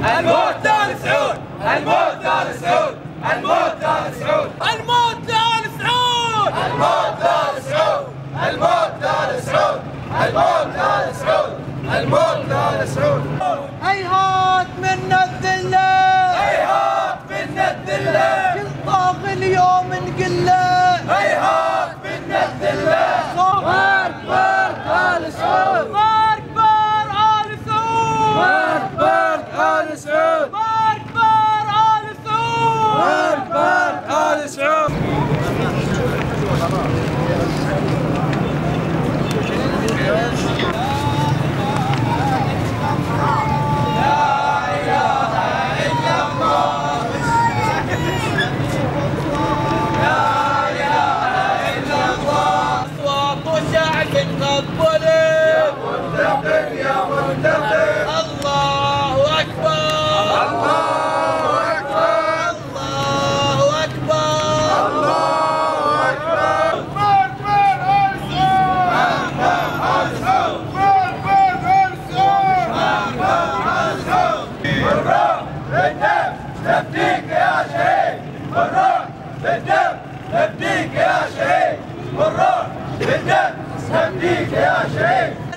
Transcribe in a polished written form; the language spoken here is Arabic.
الموت لآل سعود، الموت لآل سعود، الموت لآل سعود، الموت لآل سعود، الموت لآل سعود، الموت لآل سعود، الموت لآل سعود، الموت لآل سعود. هيهات منا الذلة، هيهات منا الذلة، كل طاغي اليوم نقله، هيهات منا الذلة. الله أكبر آل سعود، الله أكبر آل سعود، الله أكبر آل سعود، الله أكبر آل سعود، الله أكبر آل سعود. يا منتقم الله أكبر، الله أكبر، الله أكبر، الله أكبر. أكبر آل سعود، أكبر آل سعود، أكبر آل سعود، أكبر آل سعود. بالروح بالدم نفديك يا شهيد، بالروح بالدم نفديك يا شهيد، بالروح بالدم نفديك يا شهيد.